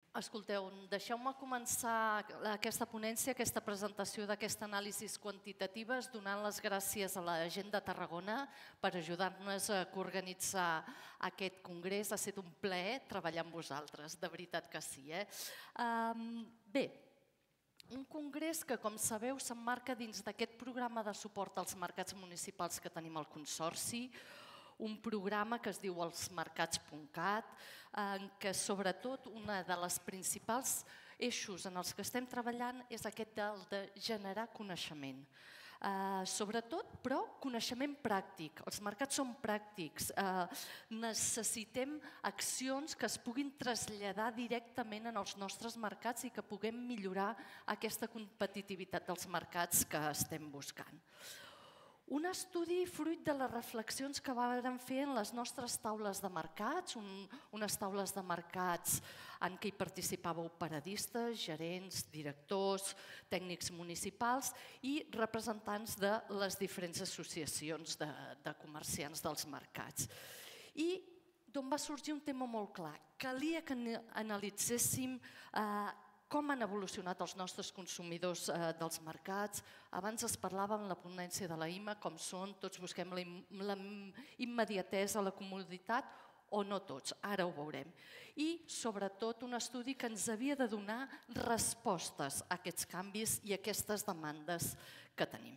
Escolteu, deixeu-me començar aquesta ponència, aquesta presentació d'aquesta anàlisi quantitativa donant les gràcies a la gent de Tarragona per ajudar-nos a organitzar aquest congrés. Ha estat un plaer treballar amb vosaltres, de veritat que sí. Bé, un congrés que, com sabeu, s'emmarca dins d'aquest programa de suport als mercats municipals que tenim al Consorci, un programa que es diu elsmercats.cat, en què sobretot una de les principals eixos en els que estem treballant és aquest de generar coneixement. Sobretot, però, coneixement pràctic. Els mercats són pràctics. Necessitem accions que es puguin traslladar directament en els nostres mercats i que puguem millorar aquesta competitivitat dels mercats que estem buscant. Un estudi fruit de les reflexions que vam fer en les nostres taules de mercats, unes taules de mercats en què hi participàveu paradistes, gerents, directors, tècnics municipals i representants de les diferents associacions de comerciants dels mercats. I d'on va sorgir un tema molt clar. Calia que analitzéssim com han evolucionat els nostres consumidors dels mercats. Abans es parlava en la ponència de la IMA, com són, tots busquem la immediatesa, la comoditat, o no tots, ara ho veurem. I, sobretot, un estudi que ens havia de donar respostes a aquests canvis i a aquestes demandes que tenim.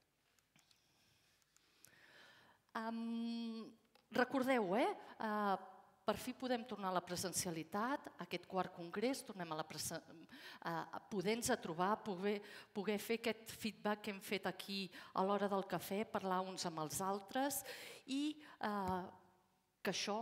Recordeu, per fi podem tornar a la presencialitat, aquest quart congrés, tornem a poder-nos trobar, poder fer aquest feedback que hem fet aquí a l'hora del cafè, parlar uns amb els altres i que això,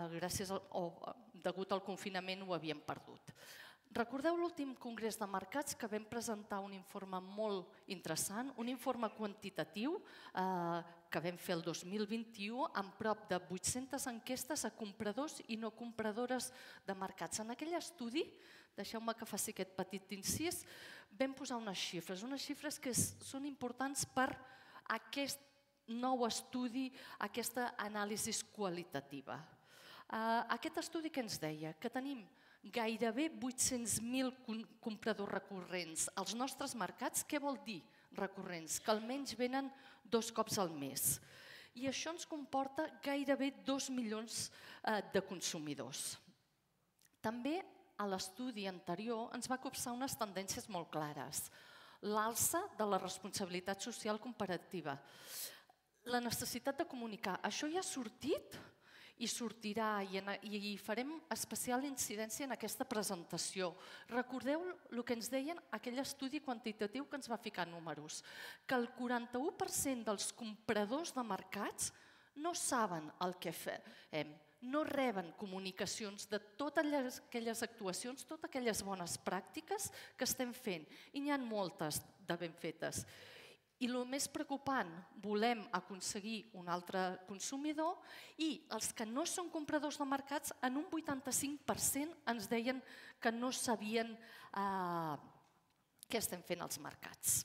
degut al confinament, ho havíem perdut. Recordeu l'últim congrés de mercats que vam presentar un informe molt interessant, un informe quantitatiu que vam fer el 2021 amb prop de 800 enquestes a compradors i no compradores de mercats. En aquell estudi, deixeu-me que faci aquest petit incís, vam posar unes xifres que són importants per aquest nou estudi, aquesta anàlisi qualitativa. Aquest estudi que ens deia que tenim gairebé 800.000 compradors recurrents als nostres mercats. Què vol dir recurrents? Que almenys venen 2 cops al mes. I això ens comporta gairebé 2 milions de consumidors. També a l'estudi anterior ens va copsar unes tendències molt clares. L'alça de la responsabilitat social comparativa. La necessitat de comunicar. Això ja ha sortit i sortirà i farem especial incidència en aquesta presentació. Recordeu el que ens deien aquell estudi quantitatiu que ens va ficar números, que el 41% dels compradors de mercats no saben el que fem, no reben comunicacions de totes aquelles actuacions, totes aquelles bones pràctiques que estem fent, i n'hi ha moltes de ben fetes. I el més preocupant, volem aconseguir un altre consumidor i els que no són compradors de mercats, en un 85% ens deien que no sabien què estem fent als mercats.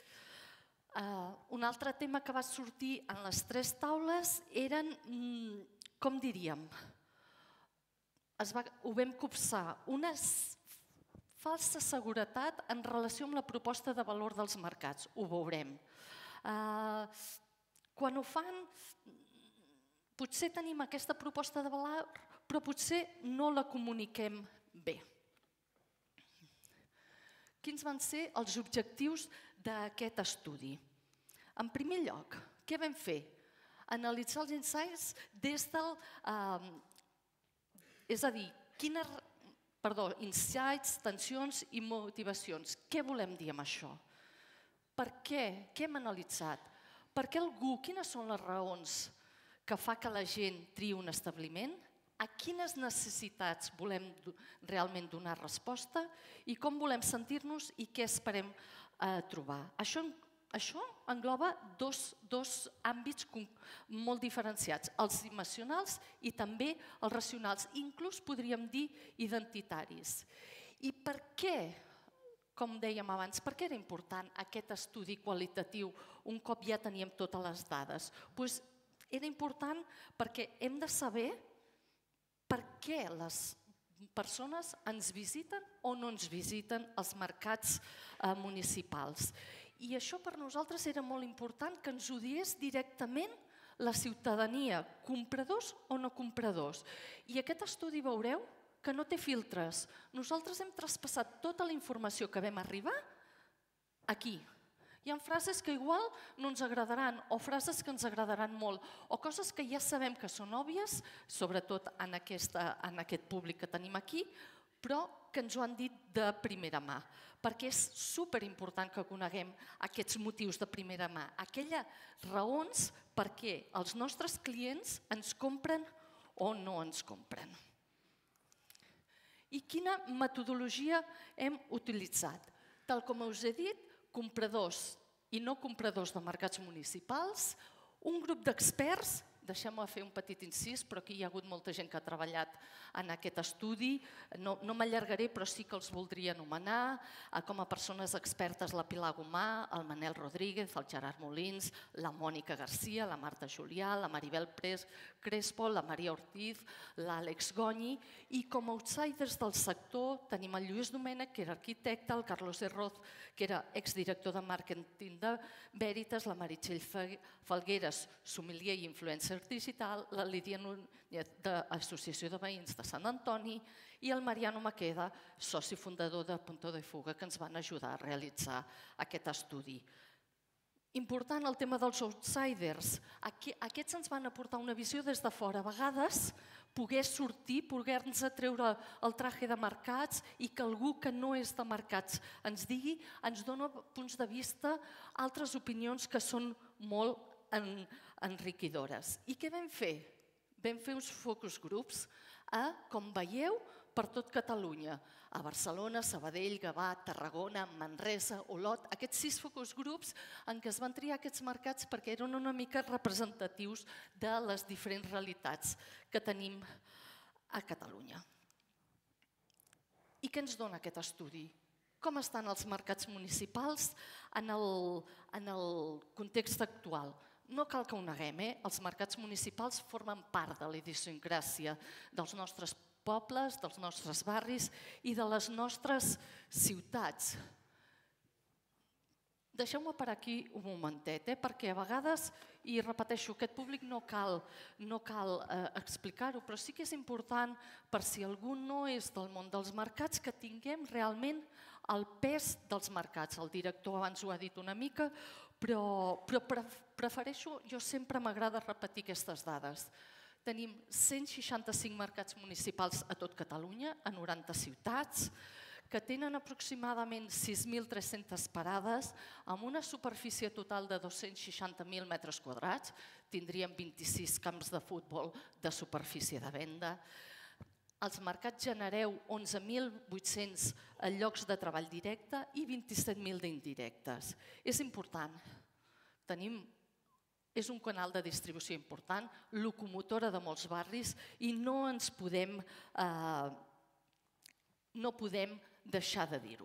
Un altre tema que va sortir en les 3 taules eren, com diríem, ho vam copsar, una falsa seguretat en relació amb la proposta de valor dels mercats. Ho veurem. Quan ho fan, potser tenim aquesta proposta de valor, però potser no la comuniquem bé. Quins van ser els objectius d'aquest estudi? En primer lloc, què vam fer? Analitzar els insights des del... És a dir, insights, tensions i motivacions. Què volem dir amb això? Per què? Què hem analitzat? Per què algú? Quines són les raons que fa que la gent triï un establiment? A quines necessitats volem realment donar resposta? I com volem sentir-nos i què esperem trobar? Això engloba dos àmbits molt diferenciats, els emocionals i també els racionals, inclús podríem dir identitaris. I per què, com dèiem abans, per què era important aquest estudi qualitatiu un cop ja teníem totes les dades? Doncs era important perquè hem de saber per què les persones ens visiten o no ens visiten als mercats municipals. I això per nosaltres era molt important, que ens ho digués directament la ciutadania, compradors o no compradors. I aquest estudi veureu que no té filtres. Nosaltres hem traspassat tota la informació que vam arribar aquí. Hi ha frases que igual no ens agradaran o frases que ens agradaran molt o coses que ja sabem que són òbvies, sobretot en aquest públic que tenim aquí, però que ens ho han dit de primera mà, perquè és superimportant que coneguem aquests motius de primera mà, aquelles raons per què els nostres clients ens compren o no ens compren. I quina metodologia hem utilitzat? Tal com us he dit, compradors i no compradors de mercats municipals, un grup d'experts, deixem-me fer un petit incís, però aquí hi ha hagut molta gent que ha treballat en aquest estudi, no m'allargaré, però sí que els voldria anomenar, com a persones expertes la Pilar Gomà, el Manel Rodríguez, el Gerard Molins, la Mònica Garcia, la Marta Julià, la Maribel Crespo, la Maria Ortiz, l'Àlex Gonyi, i com a outsiders del sector tenim el Lluís Domènech, que era arquitecte, el Carlos Herroz, que era exdirector de màrqueting de Veritas, la Meritxell Falgueres, sommelier i influencer digital, la Lídia Núñez de l'Associació de Veïns de Sant Antoni i el Mariano Maqueda, soci fundador de Punto de Fuga, que ens van ajudar a realitzar aquest estudi. Important el tema dels outsiders. Aquests ens van aportar una visió des de fora. A vegades poder sortir, poder-nos treure el traje de mercats i que algú que no és de mercats ens digui, ens dona punts de vista, altres opinions que són molt enriquidores. I què vam fer? Vam fer uns focus groups, com veieu, per tot Catalunya, a Barcelona, Sabadell, Gavà, Tarragona, Manresa, Olot, aquests 6 focus groups en què es van triar aquests mercats perquè eren una mica representatius de les diferents realitats que tenim a Catalunya. I què ens dona aquest estudi? Com estan els mercats municipals en el context actual? No cal que ho neguem, els mercats municipals formen part de la idiosincràsia dels nostres pobles, dels nostres barris i de les nostres ciutats. Deixeu-me per aquí un momentet, perquè a vegades, i repeteixo, aquest públic no cal explicar-ho, però sí que és important, per si algú no és del món dels mercats, que tinguem realment el pes dels mercats. El director abans ho ha dit una mica, però prefereixo, jo sempre m'agrada repetir aquestes dades. Tenim 165 mercats municipals a tot Catalunya, a 90 ciutats, que tenen aproximadament 6.300 parades, amb una superfície total de 260.000 metres quadrats, tindríem 26 camps de futbol de superfície de venda. Els mercats genereu 11.800 llocs de treball directe i 27.000 d'indirectes. És important. És un canal de distribució important, locomotora de molts barris i no podem deixar de dir-ho.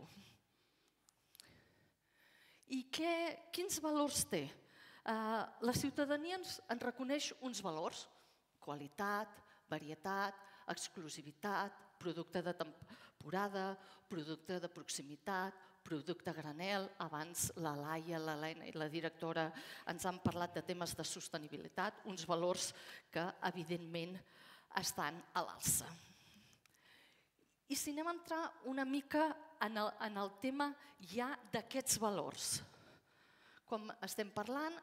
I quins valors té? La ciutadania ens reconeix uns valors: qualitat, varietat, exclusivitat, producte de temporada, producte de proximitat, producte a granel. Abans la Laia, l'Helena i la directora ens han parlat de temes de sostenibilitat, uns valors que evidentment estan a l'alça. I si anem a entrar una mica en el tema ja d'aquests valors. Com estem parlant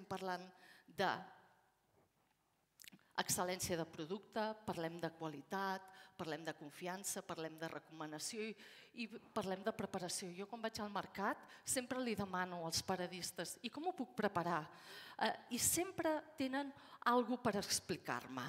d'excel·lència de producte, parlem de qualitat, parlem de confiança, parlem de recomanació i parlem de preparació. Jo quan vaig al mercat sempre li demano als paradistes: i com ho puc preparar? I sempre tenen alguna cosa per explicar-me.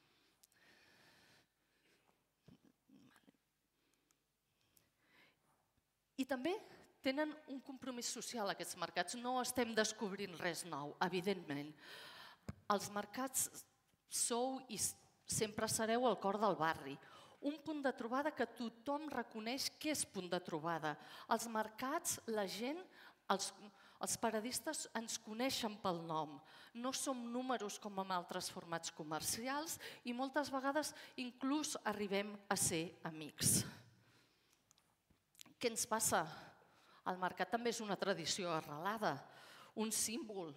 I també tenen un compromís social aquests mercats. No estem descobrint res nou, evidentment. Els mercats sou i sempre sereu al cor del barri. Un punt de trobada que tothom reconeix que és punt de trobada. Els mercats, la gent Els paradistes ens coneixen pel nom, no som números com en altres formats comercials i moltes vegades inclús arribem a ser amics. Què ens passa? El mercat també és una tradició arrelada, un símbol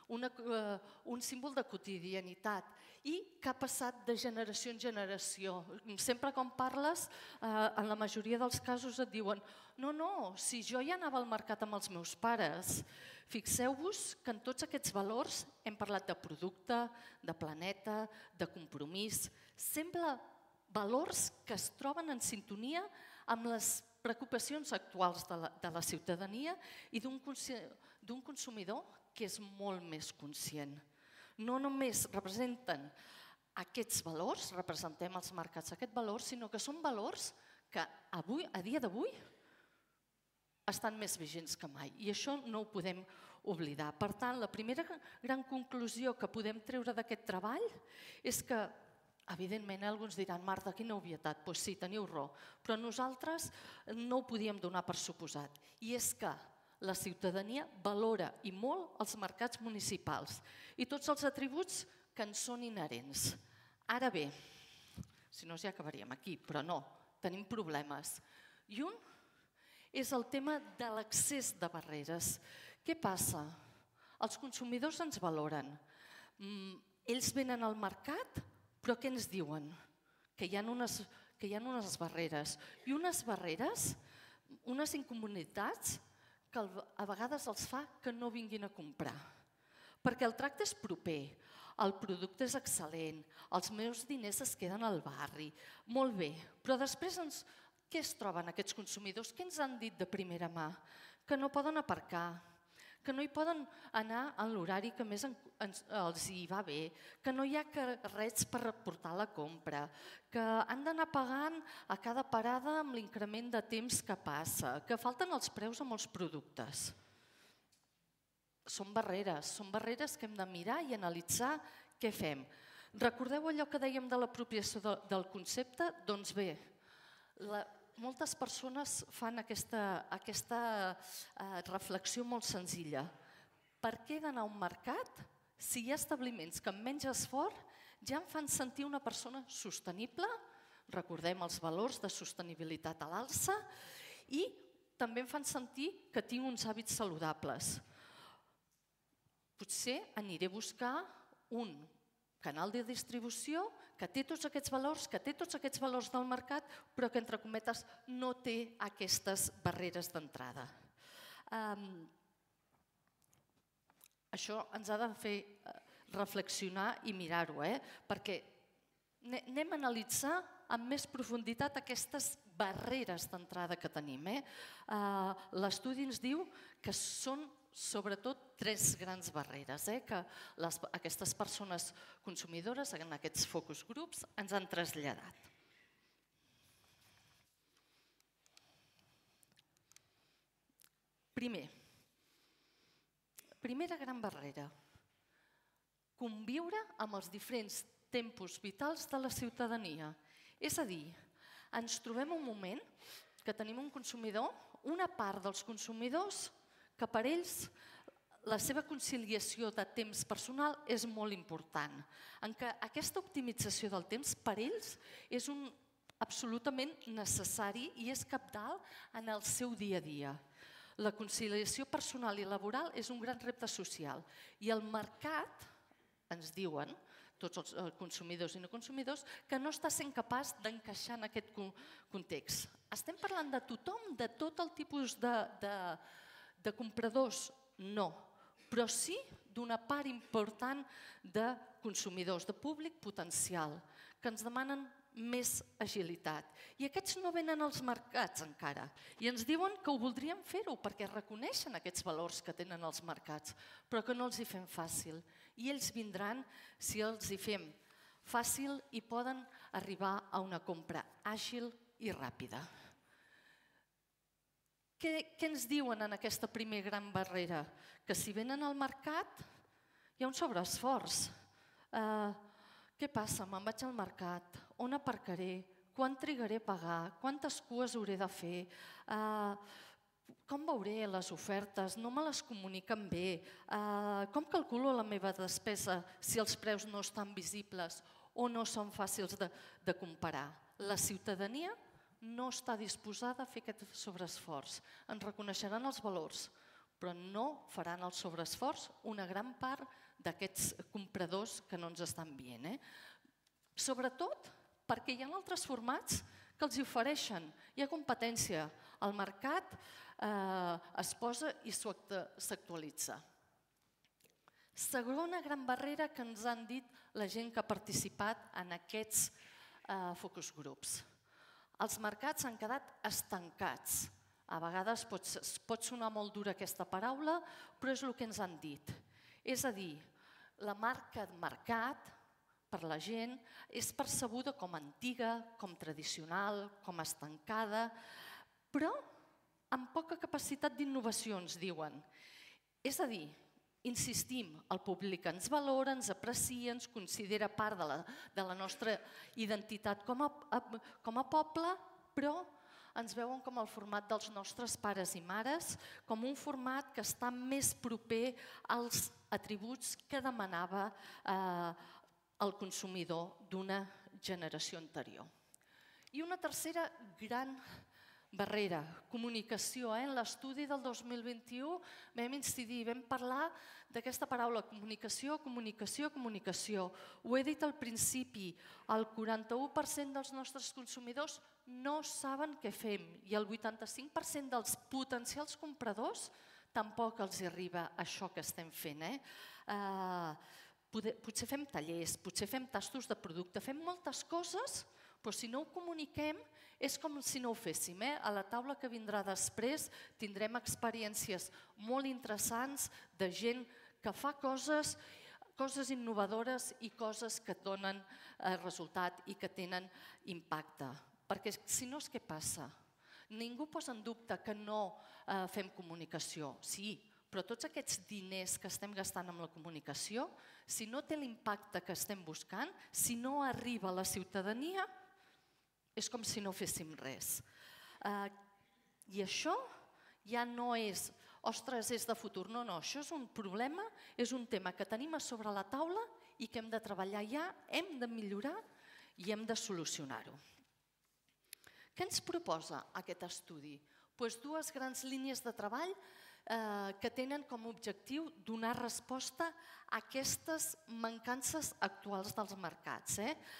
de quotidianitat i que ha passat de generació en generació. Sempre quan parles, en la majoria dels casos et diuen no, si jo ja anava al mercat amb els meus pares. Fixeu-vos que en tots aquests valors hem parlat de producte, de planeta, de compromís, sempre valors que es troben en sintonia amb les preocupacions actuals de la ciutadania i d'un consumidor que és molt més conscient. No només representen aquests valors, representem els mercats aquests valors, sinó que són valors que avui, a dia d'avui, estan més vigents que mai. I això no ho podem oblidar. Per tant, la primera gran conclusió que podem treure d'aquest treball és que, evidentment, alguns diran, Marta, quina obvietat. Doncs sí, teniu raó, però nosaltres no ho podíem donar per suposat. I és que la ciutadania valora i molt els mercats municipals i tots els atributs que en són inherents. Ara bé, si no ja acabaríem aquí, però no, tenim problemes. I un és el tema de l'accés de barreres. Què passa? Els consumidors ens valoren. Ells venen al mercat, però què ens diuen? Que hi ha unes barreres. I unes barreres, unes incomoditats, que a vegades els fa que no vinguin a comprar. Perquè el tracte és proper, el producte és excel·lent, els meus diners es queden al barri, molt bé. Però després què es troben aquests consumidors? Què ens han dit de primera mà? Que no poden aparcar, que no hi poden anar en l'horari que més els hi va bé, que no hi ha carrets per portar la compra, que han d'anar pagant a cada parada amb l'increment de temps que passa, que falten els preus a molts productes. Són barreres que hem de mirar i analitzar què fem. Recordeu allò que dèiem de l'apropiació del concepte? Doncs bé, moltes persones fan aquesta reflexió molt senzilla. Per què he d'anar a un mercat si hi ha establiments que amb menys esforç ja em fan sentir una persona sostenible, recordem els valors de sostenibilitat a l'alça, i també em fan sentir que tinc uns hàbits saludables. Potser aniré a buscar un canal de distribució que té tots aquests valors del mercat, però que, entre cometes, no té aquestes barreres d'entrada. Això ens ha de fer reflexionar i mirar-ho, perquè anem a analitzar amb més profunditat aquestes barreres d'entrada que tenim. L'estudi ens diu que són sobretot 3 grans barreres que aquestes persones consumidores en aquests focus groups ens han traslladat. Primera gran barrera, conviure amb els diferents tempos vitals de la ciutadania. És a dir, ens trobem un moment que tenim un consumidor, una part dels consumidors, que per ells la seva conciliació de temps personal és molt important, en què aquesta optimització del temps per ells és absolutament necessari i és cabdal en el seu dia a dia. La conciliació personal i laboral és un gran repte social i el mercat, ens diuen, tots els consumidors i no consumidors, que no està sent capaç d'encaixar en aquest context. Estem parlant de tothom, de tot el tipus de compradors? No, però sí d'una part important de consumidors, de públic potencial, que ens demanen més agilitat. I aquests no venen als mercats encara i ens diuen que ho voldrien fer-ho perquè reconeixen aquests valors que tenen els mercats, però que no els hi fem fàcil. I ells vindran si els hi fem fàcil i poden arribar a una compra àgil i ràpida. Què ens diuen en aquesta primera gran barrera? Que si venen al mercat hi ha un sobreesforç. Què passa? Me'n vaig al mercat, on aparcaré, quan trigaré a pagar, quantes cues hauré de fer, Com veuré les ofertes? No me les comuniquen bé. Com calculo la meva despesa si els preus no estan visibles o no són fàcils de comparar? La ciutadania no està disposada a fer aquest sobreesforç. Ens reconeixeran els valors, però no faran el sobreesforç una gran part d'aquests compradors que no ens estan veient. Sobretot perquè hi ha altres formats que els ofereixen. Hi ha competència. El mercat es posa i s'actualitza. Segona gran barrera que ens han dit la gent que ha participat en aquests focus groups. Els mercats han quedat estancats. A vegades pot sonar molt dura aquesta paraula, però és el que ens han dit. És a dir, la marca de mercat per la gent és percebuda com antiga, com tradicional, com estancada, però amb poca capacitat d'innovació, ens diuen. És a dir, insistim, el públic ens valora, ens aprecia, ens considera part de la nostra identitat com a poble, però ens veuen com el format dels nostres pares i mares, com un format que està més proper als atributs que demanava el consumidor d'una generació anterior. I una tercera gran barrera, comunicació. En l'estudi del 2021 vam incidir, vam parlar d'aquesta paraula comunicació, comunicació, comunicació. Ho he dit al principi, el 41% dels nostres consumidors no saben què fem i el 85% dels potencials compradors tampoc els arriba això que estem fent. Potser fem tallers, potser fem tastos de producte, fem moltes coses, però si no ho comuniquem és com si no ho féssim. A la taula que vindrà després tindrem experiències molt interessants de gent que fa coses innovadores i coses que donen resultat i que tenen impacte. Perquè si no, què passa? Ningú posa en dubte que no fem comunicació. Sí, però tots aquests diners que estem gastant amb la comunicació, si no té l'impacte que estem buscant, si no arriba a la ciutadania, és com si no féssim res. I això ja no és, ostres, és de futur. No, això és un problema, és un tema que tenim a sobre la taula i que hem de treballar ja, hem de millorar i hem de solucionar-ho. Què ens proposa aquest estudi? Dues grans línies de treball que tenen com a objectiu donar resposta a aquestes mancances actuals dels mercats.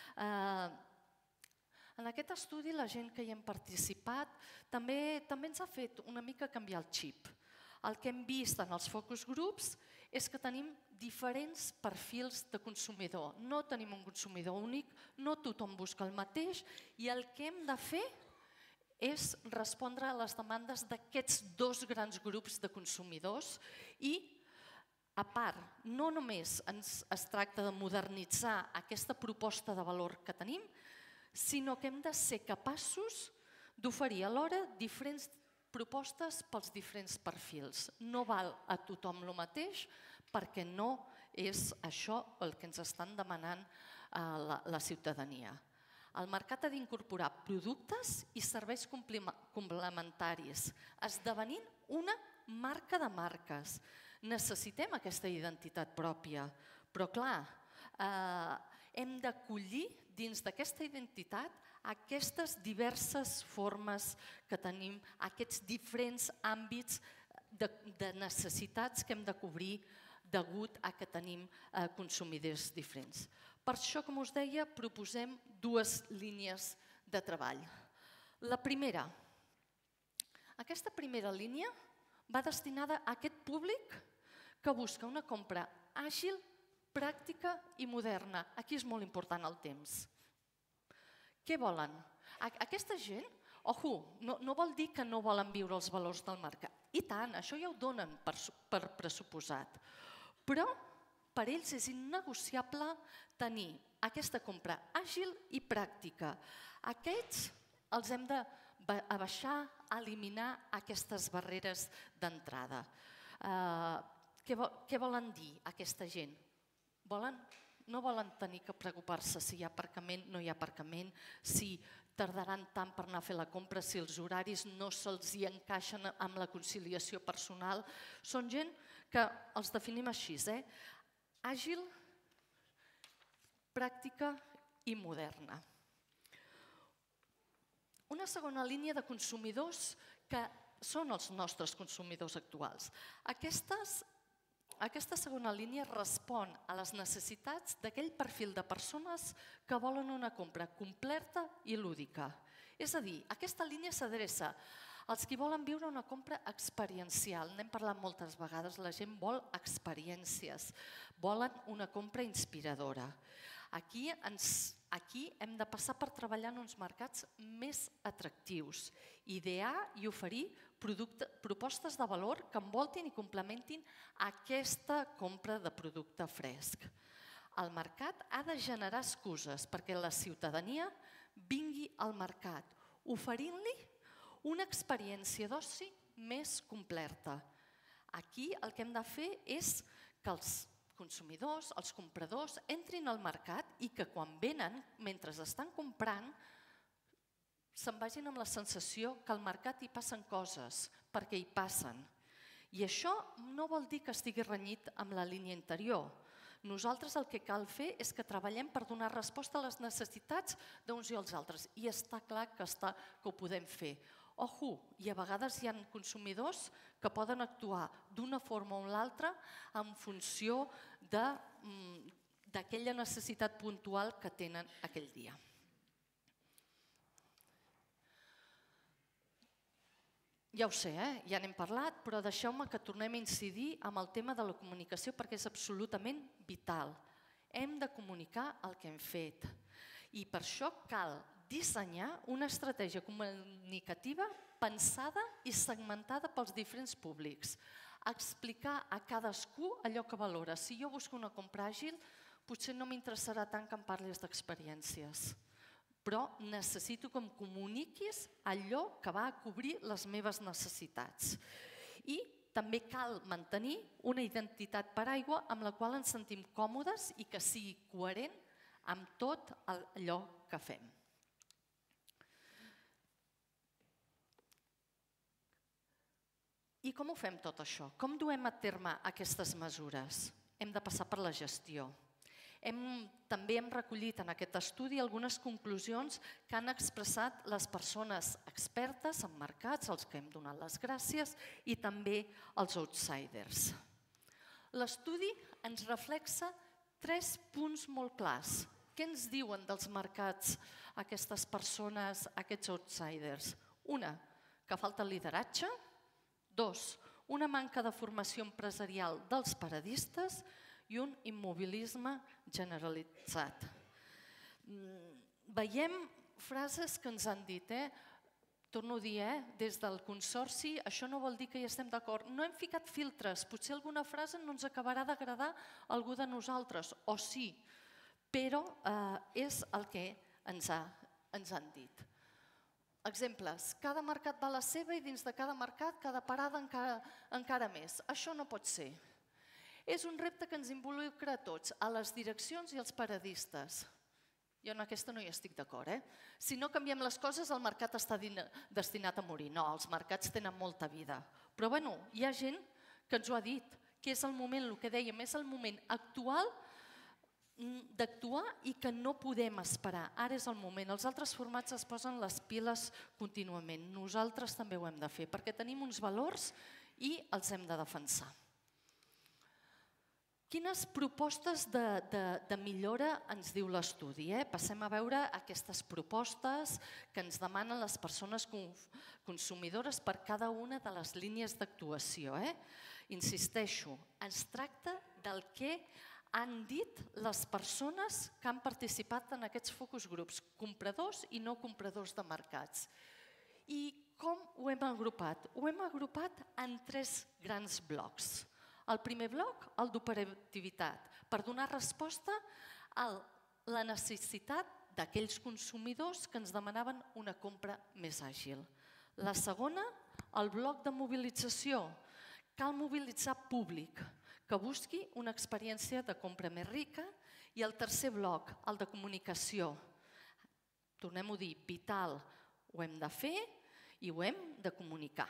En aquest estudi, la gent que hi hem participat també ens ha fet una mica canviar el xip. El que hem vist en els focus groups és que tenim diferents perfils de consumidor. No tenim un consumidor únic, no tothom busca el mateix i el que hem de fer és respondre a les demandes d'aquests dos grans grups de consumidors i, a part, no només es tracta de modernitzar aquesta proposta de valor que tenim, sinó que hem de ser capaços d'oferir alhora diferents propostes pels diferents perfils. No val a tothom el mateix perquè no és això el que ens estan demanant la ciutadania. El mercat ha d'incorporar productes i serveis complementaris, esdevenint una marca de marques. Necessitem aquesta identitat pròpia, però clar, hem d'acollir dins d'aquesta identitat aquestes diverses formes que tenim, aquests diferents àmbits de necessitats que hem de cobrir degut a que tenim consumidors diferents. Per això, com us deia, proposem dues línies de treball. La primera, aquesta primera línia va destinada a aquest públic que busca una compra àgil, pràctica i moderna. Aquí és molt important el temps. Què volen? Aquesta gent, no vol dir que no volen viure els valors del mercat. I tant, això ja ho donen per pressuposat. Però per ells és innegociable tenir aquesta compra àgil i pràctica. Aquests els hem d'abaixar, eliminar aquestes barreres d'entrada. Què volen dir aquesta gent? No volen tenir que preocupar-se si hi ha aparcament, no hi ha aparcament, si tardaran tant per anar a fer la compra si els horaris no se'ls hi encaixen amb la conciliació personal. Són gent que els definim així, àgil, pràctica i moderna. Una segona línia de consumidors que són els nostres consumidors actuals. Aquesta segona línia respon a les necessitats d'aquell perfil de persones que volen una compra completa i lúdica. És a dir, aquesta línia s'adreça als qui volen viure una compra experiencial. N'hem parlat moltes vegades, la gent vol experiències, volen una compra inspiradora. Aquí hem de passar per treballar en uns mercats més atractius, idear i oferir propostes de valor que envoltin i complementin aquesta compra de producte fresc. El mercat ha de generar excuses perquè la ciutadania vingui al mercat, oferint-li una experiència d'oci més completa. Aquí el que hem de fer és que els consumidors, els compradors, entrin al mercat i que quan venen, mentre estan comprant, se'n vagin amb la sensació que al mercat hi passen coses, perquè hi passen. I això no vol dir que estigui renyit amb la línia interior. Nosaltres el que cal fer és que treballem per donar resposta a les necessitats d'uns i els altres. I està clar que ho podem fer. Ojo, i a vegades hi ha consumidors que poden actuar d'una forma o l'altra en funció d'aquella necessitat puntual que tenen aquell dia. Ja ho sé, ja n'hem parlat, però deixeu-me que tornem a incidir en el tema de la comunicació perquè és absolutament vital. Hem de comunicar el que hem fet i per això cal dissenyar una estratègia comunicativa pensada i segmentada pels diferents públics. Explicar a cadascú allò que valora. Si jo busco una compra àgil, potser no m'interessarà tant que em parlis d'experiències, però necessito que em comuniquis allò que va a cobrir les meves necessitats. I també cal mantenir una identitat paraigua amb la qual ens sentim còmodes i que sigui coherent amb tot allò que fem. I com ho fem tot això? Com duem a terme aquestes mesures? Hem de passar per la gestió. També hem recollit en aquest estudi algunes conclusions que han expressat les persones expertes en mercats, als que hem donat les gràcies, i també els outsiders. L'estudi ens reflexa 3 punts molt clars. Què ens diuen dels mercats aquestes persones, aquests outsiders? Una, que falta lideratge. 2, una manca de formació empresarial dels paradistes i un immobilisme generalitzat. Veiem frases que ens han dit, torno a dir, des del Consorci, això no vol dir que hi estem d'acord. No hem ficat filtres, potser alguna frase no ens acabarà d'agradar a algú de nosaltres, o sí, però és el que ens han dit. Exemples, cada mercat va a la seva i dins de cada mercat, cada parada encara més. Això no pot ser. És un repte que ens involucra a tots, a les direccions i als paradistes. Jo en aquesta no hi estic d'acord. Si no canviem les coses, el mercat està destinat a morir. No, els mercats tenen molta vida. Però bueno, hi ha gent que ens ho ha dit, que és el moment, el que dèiem, és el moment actual d'actuar i que no podem esperar. Ara és el moment. Els altres formats es posen les piles contínuament. Nosaltres també ho hem de fer perquè tenim uns valors i els hem de defensar. Quines propostes de millora ens diu l'estudi? Passem a veure aquestes propostes que ens demanen les persones consumidores per cada una de les línies d'actuació. Insisteixo, es tracta del que han dit les persones que han participat en aquests focus groups, compradors i no compradors de mercats. I com ho hem agrupat? Ho hem agrupat en 3 grans blocs. El primer bloc, el d'operativitat, per donar resposta a la necessitat d'aquells consumidors que ens demanaven una compra més àgil. La segona, el bloc de mobilització. Cal mobilitzar públic que busqui una experiència de compra més rica. I el tercer bloc, el de comunicació. tornem-ho a dir, vital, ho hem de fer i ho hem de comunicar.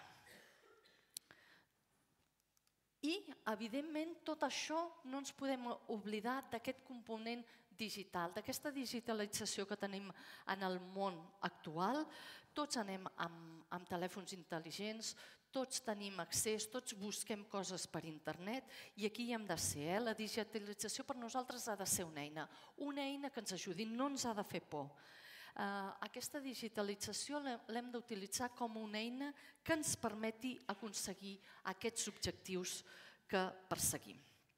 I, evidentment, tot això no ens podem oblidar d'aquest component digital, d'aquesta digitalització que tenim en el món actual. Tots anem amb telèfons intel·ligents, tots tenim accés, tots busquem coses per internet i aquí hi hem de ser. La digitalització per nosaltres ha de ser una eina que ens ajudi, no ens ha de fer por. Aquesta digitalització l'hem d'utilitzar com una eina que ens permeti aconseguir aquests objectius que perseguim.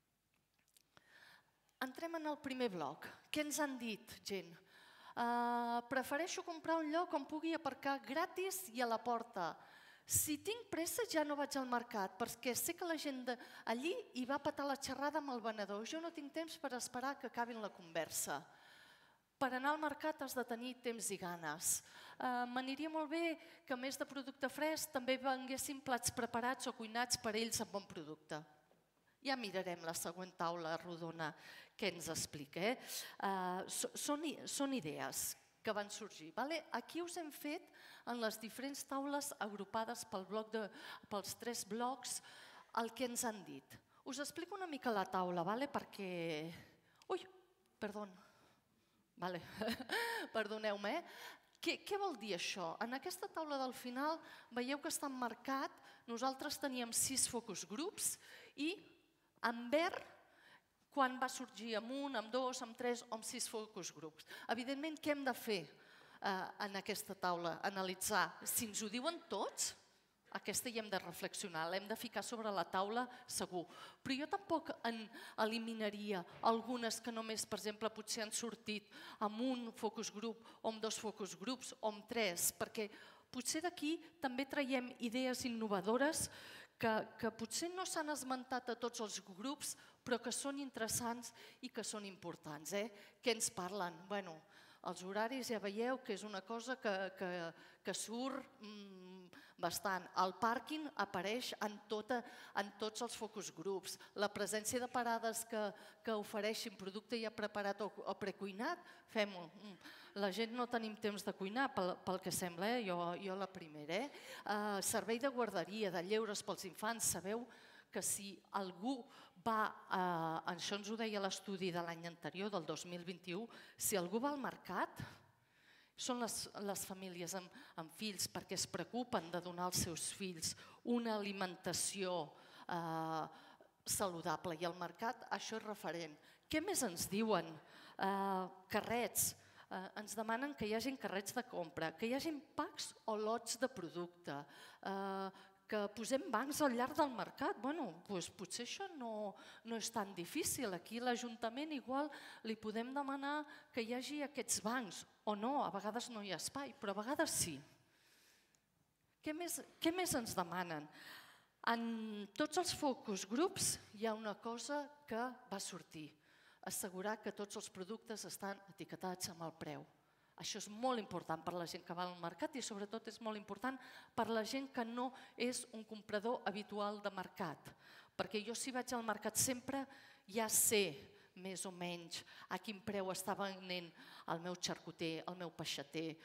Entrem en el primer bloc. Què ens han dit, gent? Prefereixo comprar un lloc on pugui aparcar gratis i a la porta. Si tinc pressa ja no vaig al mercat, perquè sé que la gent allí hi va petar la xerrada amb el venedor. Jo no tinc temps per esperar que acabin la conversa. Per anar al mercat has de tenir temps i ganes. M'aniria molt bé que, a més de producte fresc, també venguessin plats preparats o cuinats per ells amb bon producte. Ja mirarem la següent taula rodona que ens explica. Són idees que van sorgir. Aquí us hem fet en les diferents taules agrupades pels 3 blocs el que ens han dit. Us explico una mica la taula, perquè... Ui, perdó. Perdoneu-me. Què vol dir això? En aquesta taula del final veieu que està emmarcat. Nosaltres teníem 6 focus groups i en verd quan va sorgir amb 1, amb 2, amb 3 o amb 6 focus groups. Evidentment, què hem de fer en aquesta taula? Analitzar. Si ens ho diuen tots, aquesta hi hem de reflexionar, l'hem de ficar sobre la taula segur. Però jo tampoc en eliminaria algunes que només, per exemple, potser han sortit amb un focus group o amb 2 focus groups o amb 3, perquè potser d'aquí també traiem idees innovadores que potser no s'han esmentat a tots els grups, però que són interessants i que són importants. Què ens parlen? Bé, els horaris ja veieu que és una cosa que surt bastant. El pàrquing apareix en tots els focus groups. La presència de parades que ofereixin producte ja preparat o precuinat, fem-ho. La gent no tenim temps de cuinar, pel que sembla, jo la primera. Servei de guarderia, de lleures pels infants. Sabeu que si algú va, això ens ho deia l'estudi de l'any anterior, del 2021, si algú va al mercat, són les famílies amb fills perquè es preocupen de donar als seus fills una alimentació saludable i al mercat això és referent. Què més ens diuen? Carrets. Ens demanen que hi hagi carrets de compra, que hi hagi packs o lots de producte, que posem bancs al llarg del mercat. Potser això no és tan difícil. Aquí a l'Ajuntament igual li podem demanar que hi hagi aquests bancs o no, a vegades no hi ha espai, però a vegades sí. Què més ens demanen? En tots els focus groups hi ha una cosa que va sortir. Assegurar que tots els productes estan etiquetats amb el preu. Això és molt important per la gent que va al mercat i sobretot és molt important per la gent que no és un comprador habitual de mercat. Perquè jo si vaig al mercat sempre ja sé més o menys a quin preu està venent el meu xarcuter, el meu peixater,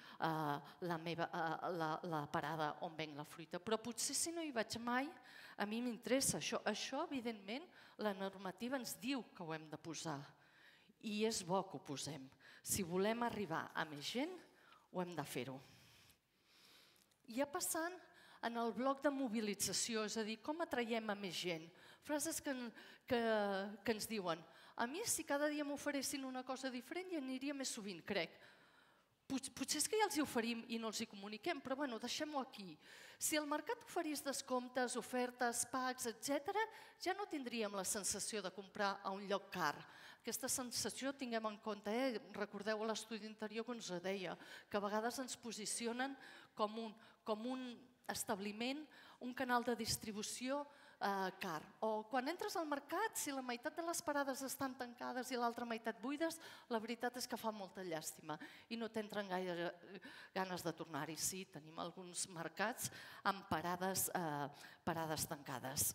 la parada on venc la fruita. Però potser si no hi vaig mai, a mi m'interessa això. Això, evidentment, la normativa ens diu que ho hem de posar. I és bo que ho posem. Si volem arribar a més gent, ho hem de fer-ho. Ja passant en el bloc de mobilització, és a dir, com atraiem a més gent. Frases que ens diuen: a mi si cada dia m'oferessin una cosa diferent hi aniria més sovint, crec. Potser és que ja els hi oferim i no els hi comuniquem, però bueno, deixem-ho aquí. Si el mercat oferís descomptes, ofertes, packs, etc., ja no tindríem la sensació de comprar a un lloc car. Aquesta sensació tinguem en compte, recordeu l'estudi anterior que ens deia, que a vegades ens posicionen com un establiment, un canal de distribució car. O quan entres al mercat, si la meitat de les parades estan tancades i l'altra meitat buides, la veritat és que fa molta llàstima i no t'entren gaire ganes de tornar-hi. Sí, tenim alguns mercats amb parades tancades.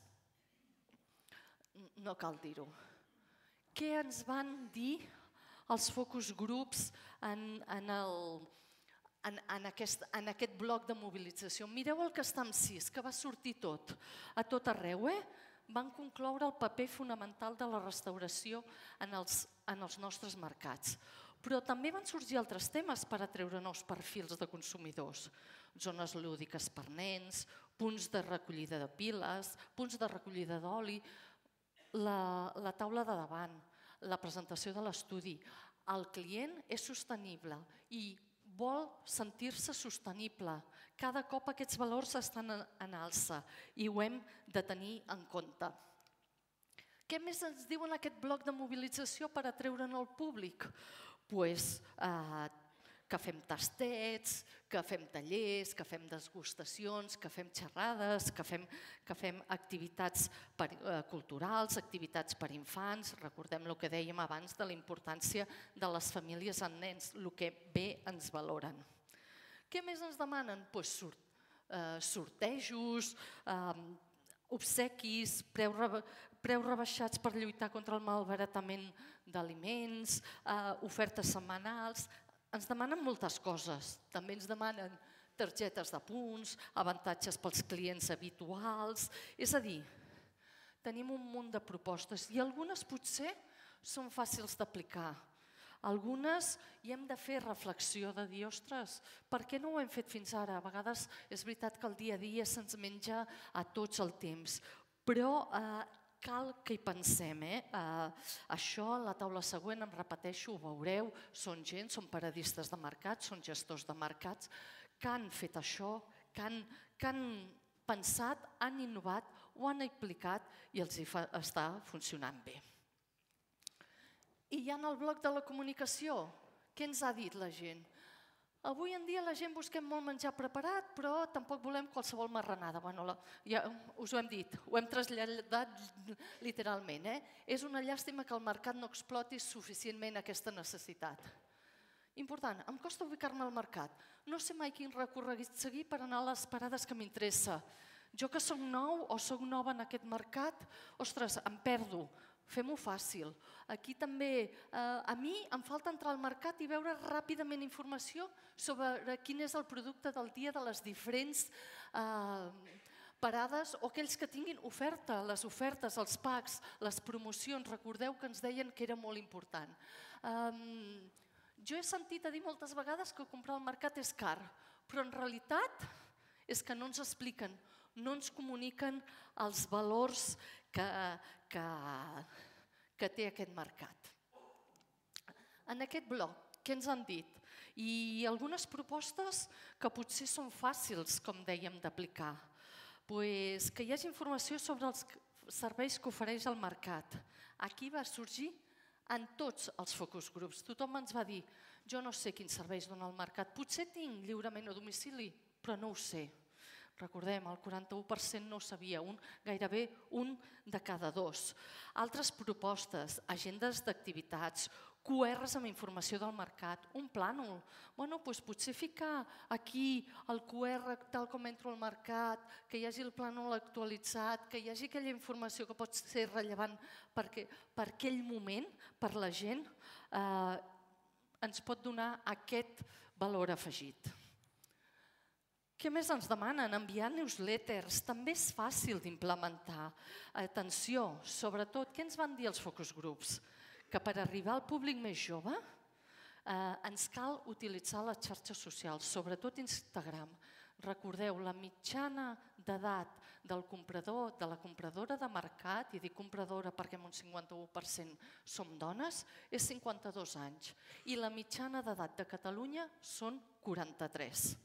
No cal dir-ho. Què ens van dir els focus groups en en aquest bloc de mobilització. Mireu el que està amb 6, que va sortir tot, a tot arreu. Van concloure el paper fonamental de la restauració en els nostres mercats. Però també van sorgir altres temes per atreure nous perfils de consumidors. Zones lúdiques per nens, punts de recollida de piles, punts de recollida d'oli, la taula de davant, la presentació de l'estudi. El client és sostenible i vol sentir-se sostenible. Cada cop aquests valors estan en alça i ho hem de tenir en compte. Què més ens diuen aquest bloc de mobilització per atreure'n el públic? Doncs que fem tastets, que fem tallers, que fem degustacions, que fem xerrades, que fem activitats culturals, activitats per infants. Recordem el que dèiem abans de la importància de les famílies amb nens, el que bé ens valoren. Què més ens demanen? Doncs sortejos, obsequis, preus rebaixats per lluitar contra el malbaratament d'aliments, ofertes setmanals. Ens demanen moltes coses. També ens demanen targetes de punts, avantatges pels clients habituals. És a dir, tenim un munt de propostes i algunes potser són fàcils d'aplicar. Algunes hi hem de fer reflexió de dir, ostres, per què no ho hem fet fins ara? A vegades és veritat que el dia a dia se'ns menja a tots el temps, però cal que hi pensem. Això, la taula següent, em repeteixo, ho veureu, són gent, són paradistes de mercat, són gestors de mercats, que han fet això, que han pensat, han innovat, ho han aplicat i els està funcionant bé. I ja en el bloc de la comunicació, què ens ha dit la gent? Avui en dia la gent busquem molt menjar preparat, però tampoc volem qualsevol marranada. Ja us ho hem dit, ho hem traslladat literalment. És una llàstima que el mercat no exploti suficientment aquesta necessitat. Important, em costa ubicar-me al mercat. No sé mai quin recorregut seguir per anar a les parades que m'interessa. Jo que soc nou o soc nova en aquest mercat, ostres, em perdo. Fem-ho fàcil. Aquí també, a mi em falta entrar al mercat i veure ràpidament informació sobre quin és el producte del dia de les diferents parades o aquells que tinguin oferta, les ofertes, els packs, les promocions. Recordeu que ens deien que era molt important. Jo he sentit a dir moltes vegades que comprar al mercat és car, però en realitat és que no ens expliquen, no ens comuniquen els valors que té aquest mercat. En aquest bloc, què ens han dit? I algunes propostes que potser són fàcils, com dèiem, d'aplicar. Que hi hagi informació sobre els serveis que ofereix el mercat. Aquí va sorgir en tots els focus groups. Tothom ens va dir, jo no sé quins serveis dona el mercat. Potser tinc lliurament a domicili, però no ho sé. Recordem, el 41% no ho sabia, gairebé un de cada dos. Altres propostes, agendes d'activitats, QRs amb informació del mercat, un plànol. Potser ficar aquí el QR tal com entro al mercat, que hi hagi el plànol actualitzat, que hi hagi aquella informació que pot ser rellevant per aquell moment, per la gent, ens pot donar aquest valor afegit. Què més ens demanen? Enviar newsletters. També és fàcil d'implementar. Atenció, sobretot, què ens van dir els focus groups? Que per arribar al públic més jove ens cal utilitzar les xarxes socials, sobretot Instagram. Recordeu, la mitjana d'edat del comprador, de la compradora de mercat, i dic compradora perquè amb un 51% som dones, és 52 anys. I la mitjana d'edat de Catalunya són 43.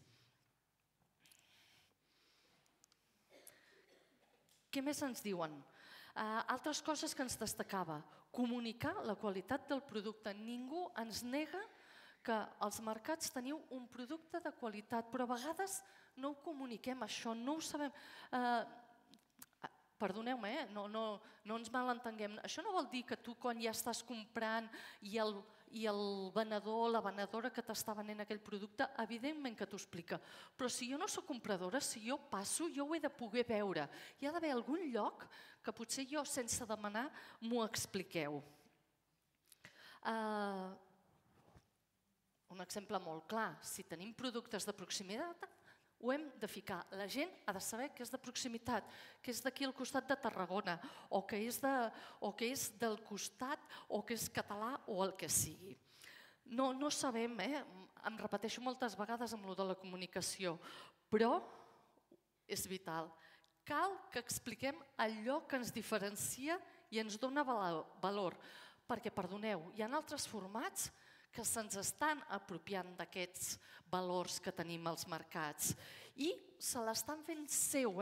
Què més ens diuen? Altres coses que ens destacava. Comunicar la qualitat del producte. Ningú ens nega que als mercats teniu un producte de qualitat, però a vegades no ho comuniquem, això, no ho sabem. Perdoneu-me, no ens malentenguem. Això no vol dir que tu, quan ja estàs comprant i el venedor o la venedora que t'està venent aquell producte, evidentment que t'ho explica. Però si jo no soc compradora, si jo passo, jo ho he de poder veure. Hi ha d'haver algun lloc que potser jo, sense demanar, m'ho expliqueu. un exemple molt clar, si tenim productes de proximitat, ho hem de ficar. La gent ha de saber que és de proximitat, que és d'aquí al costat de Tarragona, o que és del costat, o que és català, o el que sigui. No sabem, em repeteixo moltes vegades amb allò de la comunicació, però és vital. Cal que expliquem allò que ens diferencia i ens dona valor, perquè, perdoneu, hi ha altres formats que se'ns estan apropiant d'aquests valors que tenim als mercats i se l'estan fent seu.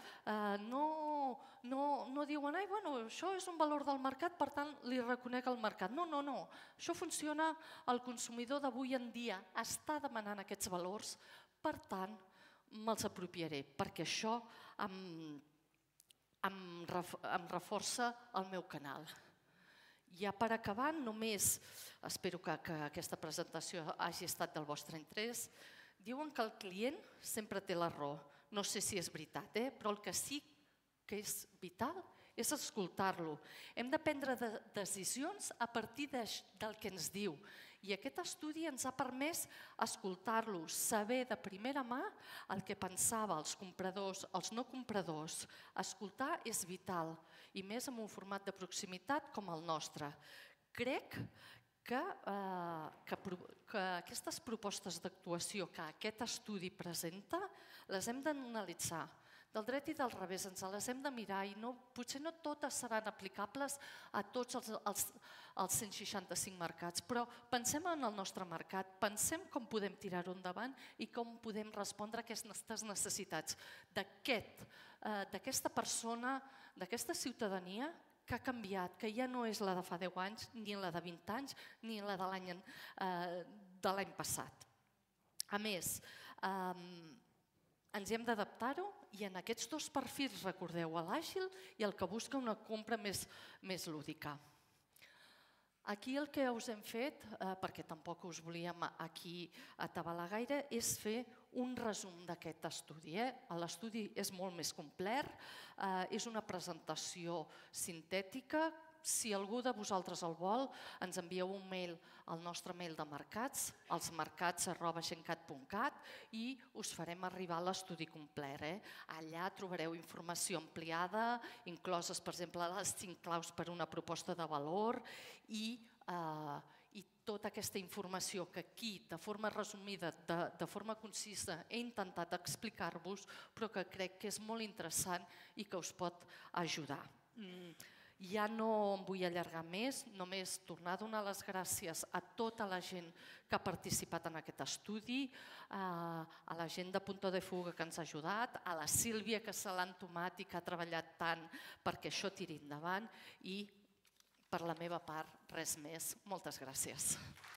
No diuen, això és un valor del mercat, per tant li reconec al mercat. No. Això funciona, el consumidor d'avui en dia està demanant aquests valors, per tant me'ls apropiaré, perquè això em reforça el meu canal. Ja per acabar, només espero que aquesta presentació hagi estat del vostre interès. Diuen que el client sempre té la raó. No sé si és veritat, però el que sí que és vital és escoltar-lo. Hem de prendre decisions a partir del que ens diu. I aquest estudi ens ha permès escoltar-lo, saber de primera mà el que pensava els compradors, els no compradors. Escoltar és vital, i més en un format de proximitat com el nostre. Crec que aquestes propostes d'actuació que aquest estudi presenta les hem d'analitzar. Del dret i del revés, ens les hem de mirar i potser no totes seran aplicables a tots els 165 mercats, però pensem en el nostre mercat, pensem com podem tirar-ho endavant i com podem respondre a aquestes necessitats d'aquesta persona, d'aquesta ciutadania que ha canviat, que ja no és la de fa 10 anys, ni la de 20 anys, ni la de l'any passat. A més, ens hem d'adaptar-ho i en aquests dos perfils, recordeu, l'àgil i el que busca una compra més lúdica. Aquí el que us hem fet, perquè tampoc us volíem aquí atabalar gaire, és fer un resum d'aquest estudi. L'estudi és molt més complet, és una presentació sintètica. Si algú de vosaltres el vol, ens envieu un mail al nostre mail de mercats, alsmercats@gencat.cat, i us farem arribar l'estudi complet. Allà trobareu informació ampliada, incloses, per exemple, les 5 claus per una proposta de valor i tota aquesta informació que aquí, de forma resumida, de forma concisa, he intentat explicar-vos, però que crec que és molt interessant i que us pot ajudar. Ja no em vull allargar més, només tornar a donar les gràcies a tota la gent que ha participat en aquest estudi, a la gent de Punto de Fuga que ens ha ajudat, a la Sílvia que se l'ha entomat i que ha treballat tant perquè això tiri endavant, i per la meva part res més. Moltes gràcies.